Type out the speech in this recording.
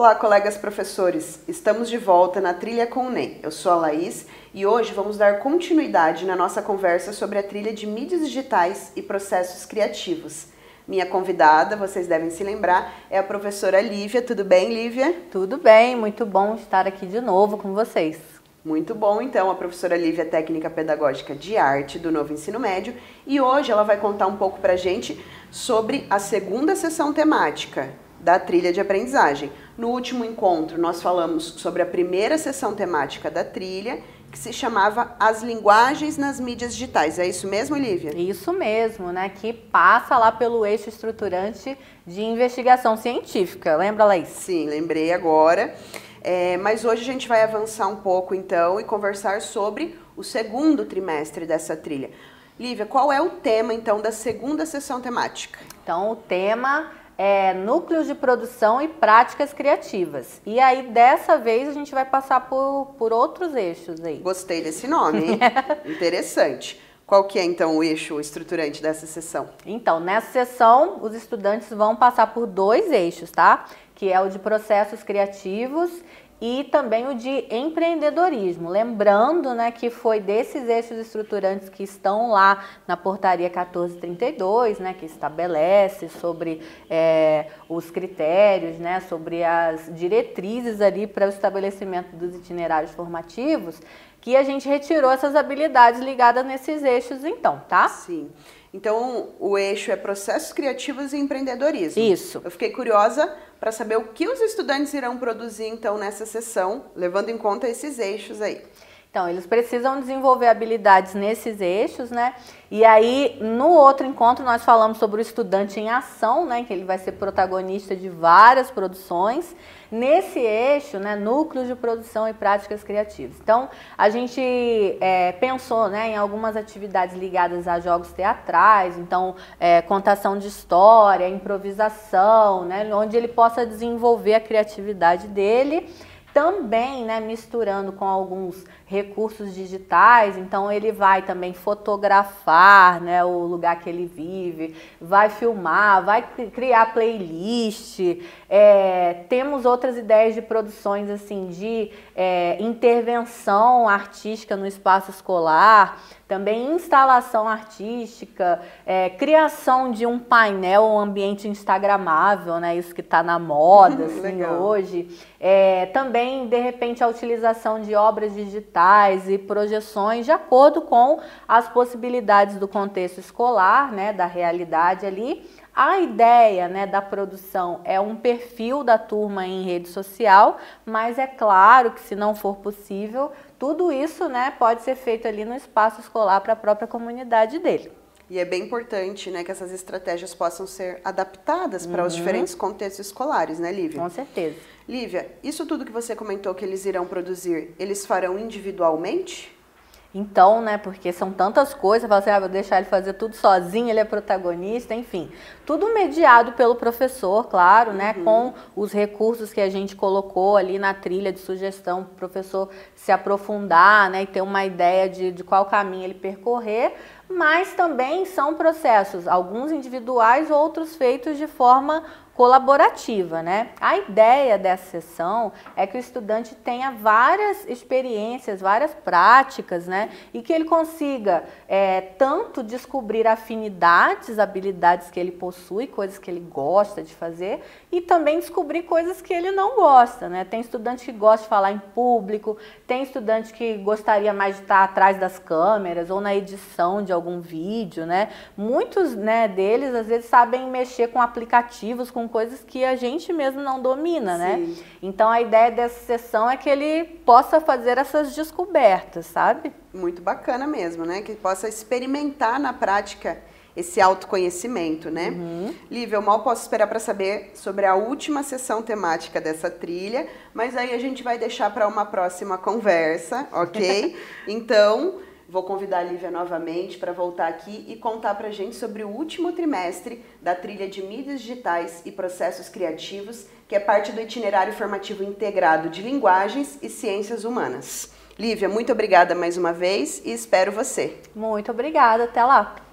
Olá, colegas professores! Estamos de volta na Trilha com o NEM. Eu sou a Laís e hoje vamos dar continuidade na nossa conversa sobre a trilha de mídias digitais e processos criativos. Minha convidada, vocês devem se lembrar, é a professora Lívia. Tudo bem, Lívia? Tudo bem, muito bom estar aqui de novo com vocês. Muito bom, então, a professora Lívia é técnica pedagógica de arte do Novo Ensino Médio e hoje ela vai contar um pouco pra gente sobre a segunda sessão temática da trilha de aprendizagem. No último encontro, nós falamos sobre a primeira sessão temática da trilha, que se chamava As Linguagens nas Mídias Digitais. É isso mesmo, Lívia? Isso mesmo, né? Que passa lá pelo eixo estruturante de investigação científica. Lembra, Laís? Sim, lembrei agora. Mas hoje a gente vai avançar um pouco, então, e conversar sobre o segundo trimestre dessa trilha. Lívia, qual é o tema, então, da segunda sessão temática? Então, o tema é núcleos de produção e práticas criativas. E aí, dessa vez, a gente vai passar por outros eixos aí. Gostei desse nome, hein? Interessante. Qual que é, então, o eixo estruturante dessa sessão? Então, nessa sessão, os estudantes vão passar por dois eixos, tá? Que é o de processos criativos e também o de empreendedorismo. Lembrando, né, que foi desses eixos estruturantes que estão lá na portaria 1432, né, que estabelece sobre os critérios, né, sobre as diretrizes ali para o estabelecimento dos itinerários formativos, que a gente retirou essas habilidades ligadas nesses eixos então, tá? Sim. Então, o eixo é processos criativos e empreendedorismo. Isso. Eu fiquei curiosa para saber o que os estudantes irão produzir, então, nessa sessão, levando em conta esses eixos aí. Então, eles precisam desenvolver habilidades nesses eixos, né? E aí, no outro encontro, nós falamos sobre o estudante em ação, né? Que ele vai ser protagonista de várias produções. Nesse eixo, né? Núcleos de produção e práticas criativas. Então, a gente pensou, né? Em algumas atividades ligadas a jogos teatrais, então, contação de história, improvisação, né? Onde ele possa desenvolver a criatividade dele. Também, né, misturando com alguns recursos digitais, então ele vai também fotografar, né, o lugar que ele vive, vai filmar, vai criar playlist, temos outras ideias de produções assim, de intervenção artística no espaço escolar, também instalação artística, criação de um painel, um ambiente instagramável, né, isso que está na moda assim, hoje, também de repente a utilização de obras digitais e projeções de acordo com as possibilidades do contexto escolar, né, da realidade ali. A ideia, né, da produção é um perfil da turma em rede social, mas é claro que se não for possível, tudo isso, né, pode ser feito ali no espaço escolar para a própria comunidade dele. E é bem importante, né, que essas estratégias possam ser adaptadas para os diferentes contextos escolares, né, Lívia? Com certeza. Lívia, isso tudo que você comentou que eles irão produzir, eles farão individualmente? Então, né, porque são tantas coisas, fala assim, vou deixar ele fazer tudo sozinho, ele é protagonista, enfim. Tudo mediado pelo professor, claro, né, com os recursos que a gente colocou ali na trilha de sugestão, para o professor se aprofundar, né, e ter uma ideia de qual caminho ele percorrer, mas também são processos, alguns individuais, outros feitos de forma colaborativa, né? A ideia dessa sessão é que o estudante tenha várias experiências, várias práticas, né? E que ele consiga tanto descobrir afinidades, habilidades que ele possui, coisas que ele gosta de fazer, e também descobrir coisas que ele não gosta, né? Tem estudante que gosta de falar em público, tem estudante que gostaria mais de estar atrás das câmeras ou na edição de algum vídeo, né? Muitos, né, deles às vezes sabem mexer com aplicativos, com coisas que a gente mesmo não domina, né? Então a ideia dessa sessão é que ele possa fazer essas descobertas, sabe? Muito bacana mesmo, né? Que possa experimentar na prática esse autoconhecimento, né? Lívia, eu mal posso esperar para saber sobre a última sessão temática dessa trilha, mas aí a gente vai deixar para uma próxima conversa, ok? Então, vou convidar a Lívia novamente para voltar aqui e contar para a gente sobre o último trimestre da trilha de mídias digitais e processos criativos, que é parte do itinerário formativo integrado de linguagens e ciências humanas. Lívia, muito obrigada mais uma vez e espero você. Muito obrigada, até lá!